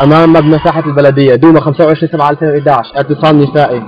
أمام مبنى ساحة البلدية، دوما 25/7/2011، اعتصام نسائي.